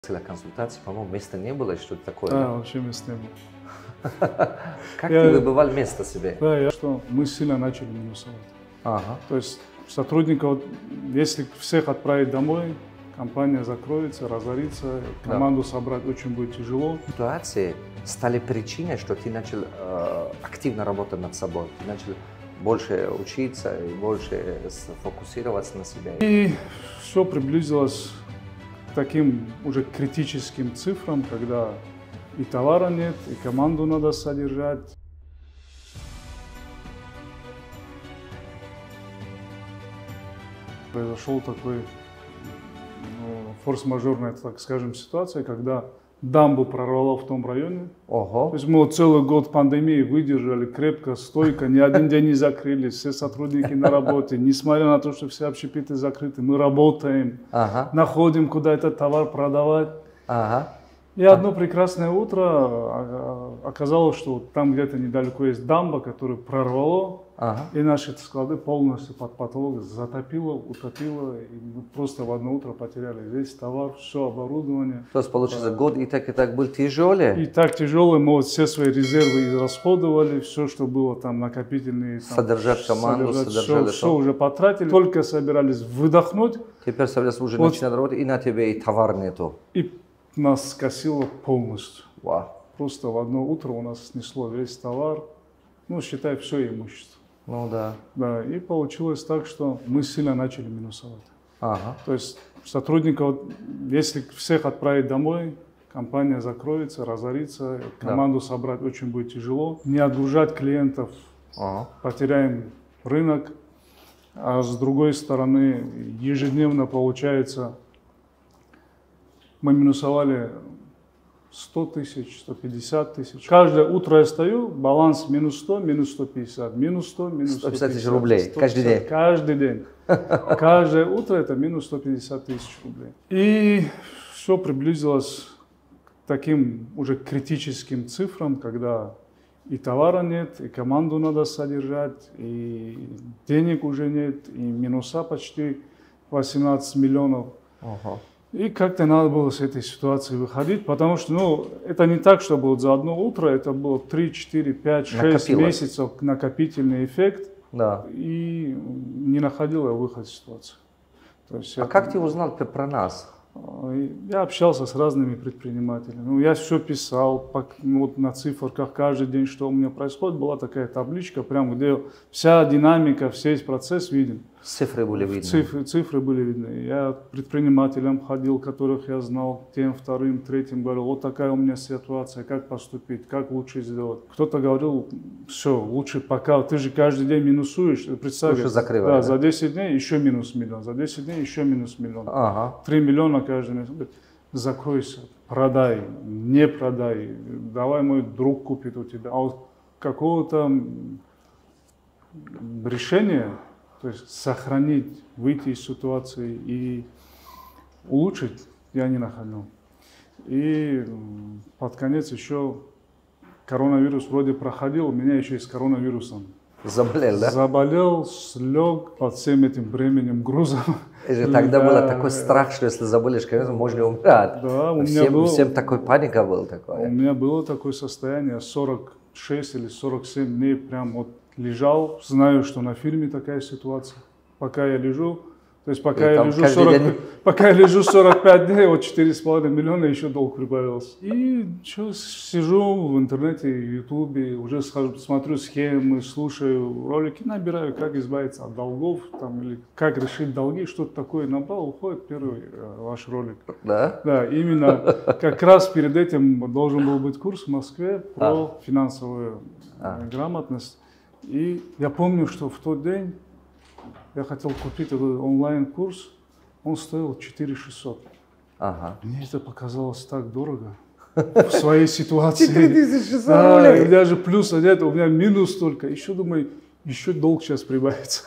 Консультации, по-моему, места не было, что-то такое. Да, вообще места не было. Как ты выбивал место себе? Да, мы сильно начали минусовать. Ага. То есть сотрудников, если всех отправить домой, компания закроется, разорится, команду собрать очень будет тяжело. Ситуации стали причиной, что ты начал активно работать над собой, ты начал больше учиться и больше сфокусироваться на себе. И все приблизилось к таким уже критическим цифрам, когда и товара нет, и команду надо содержать. Произошел такой форс-мажорная, так скажем, ситуация, когда дамбу прорвало в том районе. Ого. То есть мы вот целый год пандемии выдержали крепко, стойко, ни один день не закрылись, все сотрудники на работе. Несмотря на то, что все общепиты закрыты, мы работаем, находим, куда этот товар продавать. И одно прекрасное утро оказалось, что там где-то недалеко есть дамба, которую прорвало, и наши склады полностью под потолок затопило, утопило, и мы просто в одно утро потеряли весь товар, все оборудование. То есть, получается, год и так был тяжелый? И так тяжелый, мы вот все свои резервы израсходовали, все, что было там накопительные. Содержать команду, все уже потратили, только собирались выдохнуть. Теперь собирались уже начинать работать, и на тебе и товар нету. И нас скосило полностью. Вау. Просто в одно утро у нас снесло весь товар, ну, считай, все имущество. Ну да. Да, и получилось так, что мы сильно начали минусовать. То есть сотрудников, если всех отправить домой, компания закроется, разорится, команду собрать очень будет тяжело. Не отгружать клиентов, потеряем рынок. А с другой стороны, ежедневно получается, мы минусовали 100 тысяч, 150 тысяч. Каждое утро я стою, баланс минус 100, минус 150, минус 100, минус 150. 150 тысяч рублей 150, каждый день? Каждый день. Каждое утро это минус 150 тысяч рублей. И все приблизилось к таким уже критическим цифрам, когда и товара нет, и команду надо содержать, и денег уже нет, и минуса почти 18 миллионов. И как-то надо было с этой ситуации выходить, потому что, это не так, что было за одно утро, это было 3, 4, 5, 6 месяцев накопительный эффект. Да. И не находил я выход из ситуации. То есть как ты узнал про нас? Я общался с разными предпринимателями. Я все писал вот на циферках каждый день, что у меня происходит. Была такая табличка, прям где вся динамика, весь процесс виден. Цифры были видны? Цифры были видны. Я предпринимателям ходил, которых я знал, тем, вторым, третьим, говорил, вот такая у меня ситуация, как поступить, как лучше сделать. Кто-то говорил, все, лучше пока, ты же каждый день минусуешь, представь, да, за 10 дней еще минус миллион, за 10 дней еще минус миллион. 3 миллиона каждый месяц. Закройся, продай, не продай, давай мой друг купит у тебя. А вот какого-то решения, то есть сохранить, выйти из ситуации и улучшить, я не находил. И под конец еще коронавирус вроде проходил, у меня еще и с коронавирусом. Заболел, да? Заболел, слег под всем этим бременем, грузом. Тогда был такой страх, что если заболеешь коронавирусом, можно умирать. Да, у меня всем такой паника была такая. У меня было такое состояние, 46 или 47 дней прям вот лежал, знаю, что на фильме такая ситуация. Пока я лежу, то есть пока я лежу 45 дней, вот 4,5 миллиона еще долг прибавился. И сижу в интернете, в ютубе, уже смотрю схемы, слушаю ролики, набираю, как избавиться от долгов, или как решить долги, что-то такое набрал, уходит первый ваш ролик. Да? Да, именно как раз перед этим должен был быть курс в Москве про финансовую грамотность. И я помню, что в тот день я хотел купить этот онлайн-курс, он стоил 4600. Мне это показалось так дорого в своей ситуации. 4600 рублей. У меня же плюс одет, у меня минус только. Еще думаю, еще долг сейчас прибавится.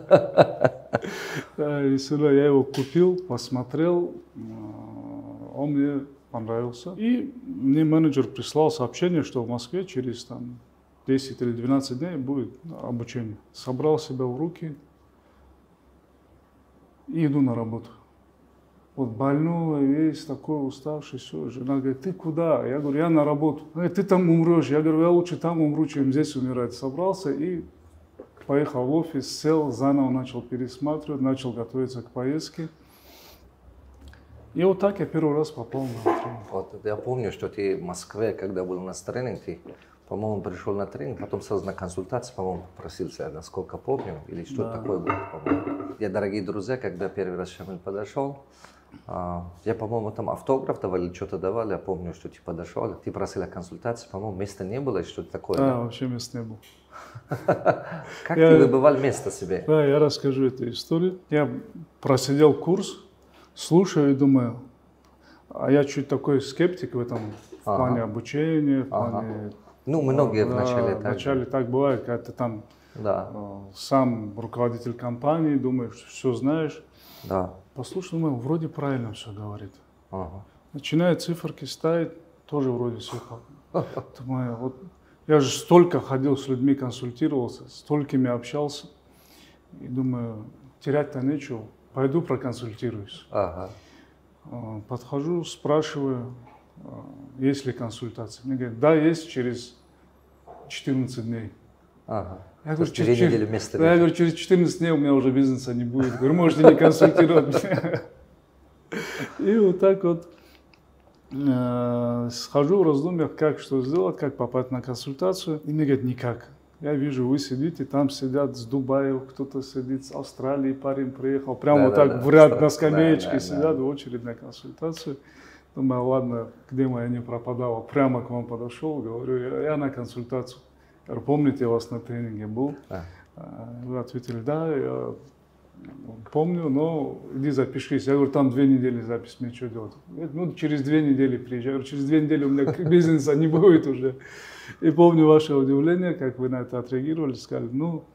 И сюда я его купил, посмотрел, он мне понравился. И мне менеджер прислал сообщение, что в Москве через 10 или 12 дней будет обучение. Собрал себя в руки и иду на работу. вот больной, весь такой уставший, все. Жена говорит, ты куда? Я говорю, я на работу. Она говорит, ты там умрешь. Я говорю, я лучше там умру, чем здесь умирать. Собрался и поехал в офис, сел, заново начал пересматривать, начал готовиться к поездке. И вот так я первый раз попал на тренинг. Вот, я помню, что ты в Москве, когда был на тренинге, ты, по-моему, пришел на тренинг, потом сразу на консультацию, по-моему, попросился, насколько помню, или что такое было, по-моему. Я, дорогие друзья, когда первый раз Шамиль подошел, я, по-моему, там автограф давали, что-то давали, я помню, что ты подошел, ты просил о консультации, по-моему, места не было, что-то такое. Да, вообще места не было. Как ты выбывал место себе? Да, я расскажу эту историю. Я просидел курс, слушаю и думаю, а я чуть такой скептик в этом в плане обучения, в плане... Ну, многие вначале так. Вначале так бывает, когда ты там сам руководитель компании, думаешь, все знаешь. Да. Послушай, думаю, вроде правильно все говорит. Начинает циферки ставить, тоже вроде все. Думаю, вот я же столько ходил с людьми, консультировался, столькими общался. И думаю, терять-то нечего, пойду проконсультируюсь. Подхожу, спрашиваю, есть ли консультация. Мне говорят, да, есть, через 14 дней. Я говорю, через 14 дней у меня уже бизнеса не будет. Говорю, можете не консультировать меня. И вот так вот схожу в раздумьях, как что сделать, как попасть на консультацию. И мне говорят, никак. Я вижу, вы сидите, там сидят с Дубая, кто-то сидит с Австралии, парень приехал. Прямо вот так в ряд на скамеечке сидят, в очередь на консультацию. Думаю, ладно, где моя не пропадала. Прямо к вам подошел, говорю, я на консультацию. Я говорю, помните, я у вас на тренинге был? Вы ответили, да, я помню, но иди запишись. Я говорю, там 2 недели запись, мне что делать? Говорит, ну, через 2 недели приезжай. Я говорю, через 2 недели у меня бизнеса не будет уже. И помню ваше удивление, как вы на это отреагировали. Сказали, ну,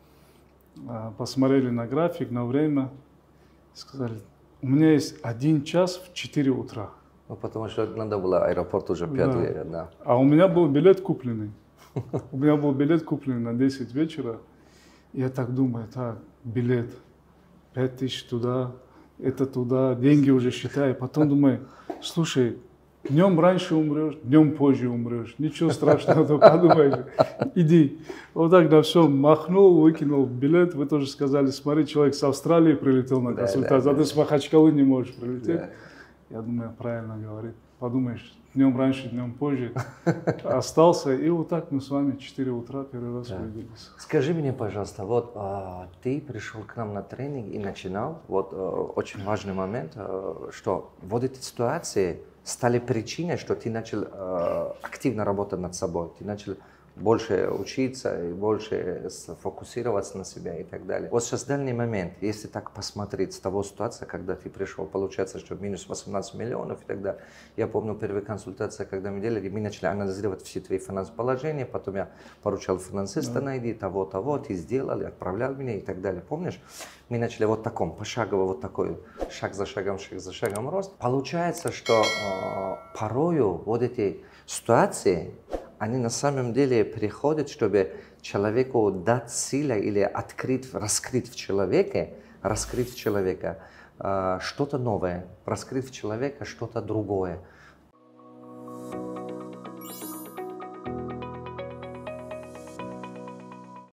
посмотрели на график, на время. Сказали, у меня есть 1 час в 4 утра. Ну, потому что надо было аэропорт уже 5, да. А у меня был билет купленный. У меня был билет купленный на 10 вечера. Я так думаю, так, билет, 5000 туда, это туда, деньги уже считаю. Потом думаю, слушай, днем раньше умрешь, днем позже умрешь. Ничего страшного, то подумаешь, иди. Вот так на все махнул, выкинул билет. Вы тоже сказали, смотри, человек с Австралии прилетел на консультацию, а ты с Махачкалы не можешь прилететь. Я думаю, правильно говорит. Подумаешь, днем раньше, днем позже. Остался, и вот так мы с вами 4 утра первый раз увиделись. Скажи мне, пожалуйста, вот ты пришел к нам на тренинг и начинал, вот очень важный момент, что вот эти ситуации стали причиной, что ты начал активно работать над собой, ты начал больше учиться и больше фокусироваться на себя и так далее. Вот сейчас данный момент, если так посмотреть с того ситуации, когда ты пришел, получается, что минус 18 миллионов и так далее. Я помню первую консультацию, когда мы делали, мы начали анализировать все твои финансовые положения, потом я поручал финансиста найди, того, ты сделал, отправлял меня и так далее. Помнишь? Мы начали вот таком, пошагово, вот такой, шаг за шагом рост. Получается, что порою вот эти ситуации, они на самом деле приходят, чтобы человеку дать силу или раскрыть в человека что-то новое, раскрыть в человека что-то другое.